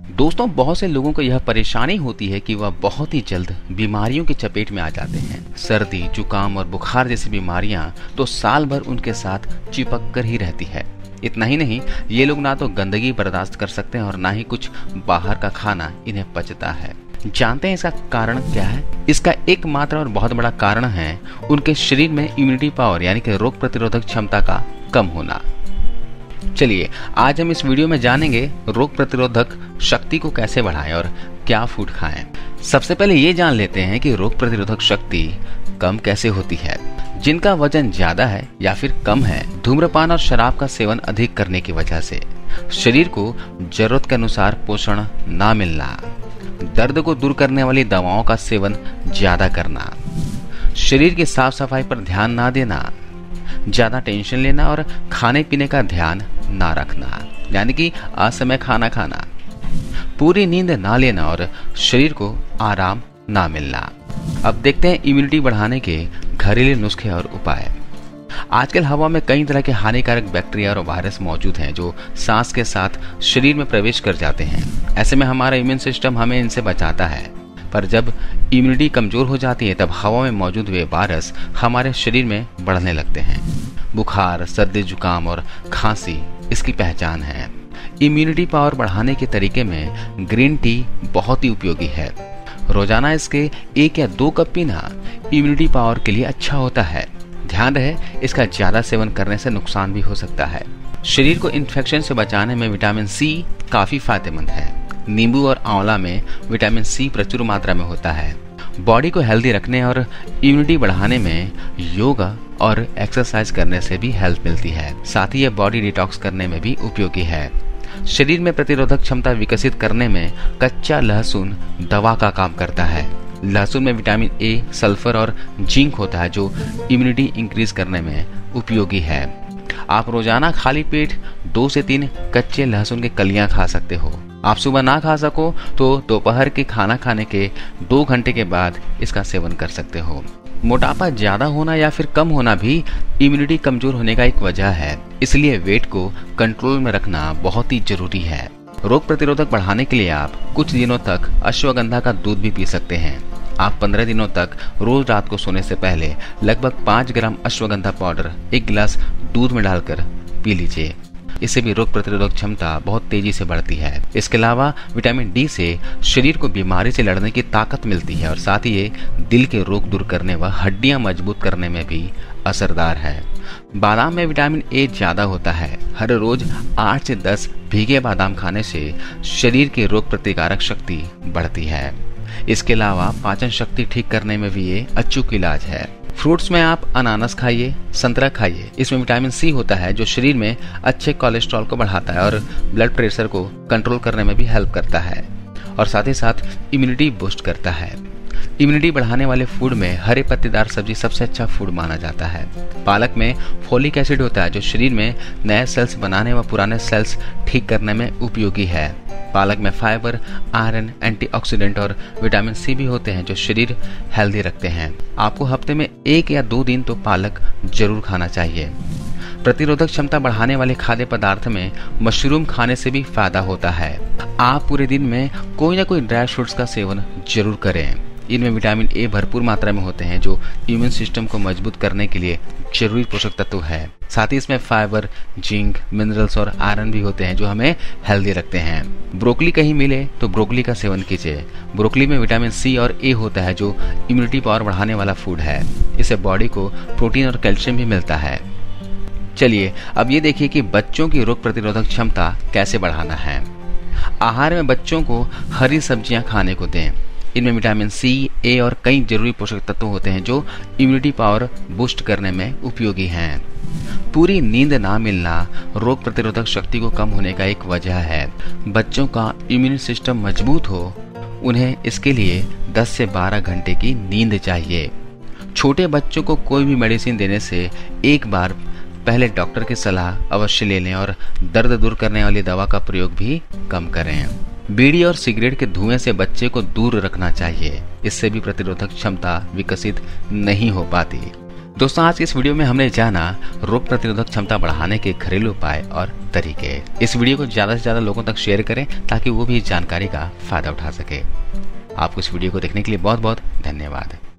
दोस्तों, बहुत से लोगों को यह परेशानी होती है कि वह बहुत ही जल्द बीमारियों की चपेट में आ जाते हैं। सर्दी, जुकाम और बुखार जैसी बीमारियां तो साल भर उनके साथ चिपक कर ही रहती है। इतना ही नहीं, ये लोग ना तो गंदगी बर्दाश्त कर सकते हैं और ना ही कुछ बाहर का खाना इन्हें पचता है। जानते हैं इसका कारण क्या है? इसका एकमात्र और बहुत बड़ा कारण है उनके शरीर में इम्यूनिटी पावर यानी कि रोग प्रतिरोधक क्षमता का कम होना। चलिए, आज हम इस वीडियो में जानेंगे रोग प्रतिरोधक शक्ति को कैसे बढ़ाएं और क्या फूड खाएं। सबसे पहले ये जान लेते हैं कि रोग प्रतिरोधक शक्ति कम कैसे होती है। जिनका वजन ज्यादा है या फिर कम है, धूम्रपान और शराब का सेवन अधिक करने की वजह से, शरीर को जरूरत के अनुसार पोषण ना मिलना, दर्द को दूर करने वाली दवाओं का सेवन ज्यादा करना, शरीर की साफ सफाई पर ध्यान ना देना, ज्यादा टेंशन लेना और खाने पीने का ध्यान ना रखना यानी कि असमय खाना खाना, पूरी नींद ना लेना और शरीर को आराम ना मिलना। अब देखते हैं इम्यूनिटी बढ़ाने के घरेलू नुस्खे और उपाय। आजकल हवा में कई तरह के हानिकारक बैक्टीरिया और वायरस मौजूद हैं जो सांस के साथ शरीर में प्रवेश कर जाते हैं। ऐसे में हमारा इम्यून सिस्टम हमें इनसे बचाता है, पर जब इम्यूनिटी कमजोर हो जाती है तब हवा में मौजूद हुए वायरस हमारे शरीर में बढ़ने लगते हैं। बुखार, सर्दी, जुकाम और खांसी इसकी पहचान है। इम्यूनिटी पावर बढ़ाने के तरीके में ग्रीन टी बहुत ही उपयोगी है। रोजाना इसके 1 या 2 कप पीना इम्यूनिटी पावर के लिए अच्छा होता है। ध्यान रहे, इसका ज्यादा सेवन करने से नुकसान भी हो सकता है। शरीर को इन्फेक्शन से बचाने में विटामिन सी काफी फायदेमंद है। नींबू और आंवला में विटामिन सी प्रचुर मात्रा में होता है। बॉडी को हेल्दी रखने और इम्यूनिटी बढ़ाने में योगा और एक्सरसाइज करने से भी हेल्प मिलती है। साथ ही यह बॉडी डिटॉक्स करने में भी उपयोगी है। शरीर में प्रतिरोधक क्षमता विकसित करने में कच्चा लहसुन दवा का काम करता है। लहसुन में विटामिन ए, सल्फर और जिंक होता है जो इम्यूनिटी इंक्रीज करने में उपयोगी है। आप रोजाना खाली पेट 2 से 3 कच्चे लहसुन के कलियां खा सकते हो। आप सुबह ना खा सको तो दोपहर के खाना खाने के 2 घंटे के बाद इसका सेवन कर सकते हो। मोटापा ज्यादा होना या फिर कम होना भी इम्यूनिटी कमजोर होने का एक वजह है, इसलिए वेट को कंट्रोल में रखना बहुत ही जरूरी है। रोग प्रतिरोधक बढ़ाने के लिए आप कुछ दिनों तक अश्वगंधा का दूध भी पी सकते हैं। आप 15 दिनों तक रोज रात को सोने से पहले लगभग 5 ग्राम अश्वगंधा पाउडर 1 गिलास दूध में डालकर पी लीजिए। इससे भी रोग प्रतिरोधक क्षमता बहुत तेजी से बढ़ती है। इसके अलावा विटामिन डी से शरीर को बीमारी से लड़ने की ताकत मिलती है और साथ ही ये दिल के रोग दूर करने व हड्डियां मजबूत करने में भी असरदार है। बादाम में विटामिन ए ज्यादा होता है। हर रोज 8 से 10 भीगे बादाम खाने से शरीर की रोग प्रतिकारक शक्ति बढ़ती है। इसके अलावा पाचन शक्ति ठीक करने में भी ये अचूक इलाज है। फ्रूट्स में आप अनानास खाइए, संतरा खाइए। इसमें विटामिन सी होता है जो शरीर में अच्छे कोलेस्ट्रॉल को बढ़ाता है और ब्लड प्रेशर को कंट्रोल करने में भी हेल्प करता है और साथ ही साथ इम्यूनिटी बूस्ट करता है। इम्यूनिटी बढ़ाने वाले फूड में हरे पत्तेदार सब्जी सबसे अच्छा फूड माना जाता है। पालक में फोलिक एसिड होता है जो शरीर में नए सेल्स बनाने व पुराने सेल्स ठीक करने में उपयोगी है। पालक में फाइबर, आयरन, एंटीऑक्सीडेंट और विटामिन सी भी होते हैं जो शरीर हेल्दी रखते हैं। आपको हफ्ते में 1 या 2 दिन तो पालक जरूर खाना चाहिए। प्रतिरोधक क्षमता बढ़ाने वाले खाद्य पदार्थ में मशरूम खाने से भी फायदा होता है। आप पूरे दिन में कोई ना कोई ड्राई फ्रूट्स का सेवन जरूर करें। इनमें विटामिन ए भरपूर मात्रा में होते हैं जो इम्यून सिस्टम को मजबूत करने के लिए जरूरी पोषक तत्व है। साथ ही इसमें फाइबर, जिंक, मिनरल्स और आयरन भी होते हैं जो हमें हेल्दी रखते हैं। ब्रोकली कहीं मिले तो ब्रोकली का सेवन कीजिए। ब्रोकली में विटामिन सी और ए होता है जो इम्यूनिटी पावर बढ़ाने वाला फूड है। इससे बॉडी को प्रोटीन और कैल्शियम भी मिलता है। चलिए, अब ये देखिए कि बच्चों की रोग प्रतिरोधक क्षमता कैसे बढ़ाना है। आहार में बच्चों को हरी सब्जियां खाने को दें। इनमें विटामिन सी, ए और कई जरूरी पोषक तत्व होते हैं जो इम्यूनिटी पावर बूस्ट करने में उपयोगी हैं। पूरी नींद ना मिलना रोग प्रतिरोधक शक्ति को कम होने का एक वजह है। बच्चों का इम्यून सिस्टम मजबूत हो, उन्हें इसके लिए 10 से 12 घंटे की नींद चाहिए। छोटे बच्चों को कोई भी मेडिसिन देने से एक बार पहले डॉक्टर की सलाह अवश्य ले लें और दर्द दूर करने वाली दवा का प्रयोग भी कम करें। बीड़ी और सिगरेट के धुएं से बच्चे को दूर रखना चाहिए। इससे भी प्रतिरोधक क्षमता विकसित नहीं हो पाती। दोस्तों, आज की इस वीडियो में हमने जाना रोग प्रतिरोधक क्षमता बढ़ाने के घरेलू उपाय और तरीके। इस वीडियो को ज्यादा से ज्यादा लोगों तक शेयर करें ताकि वो भी इस जानकारी का फायदा उठा सके। आपको इस वीडियो को देखने के लिए बहुत बहुत धन्यवाद।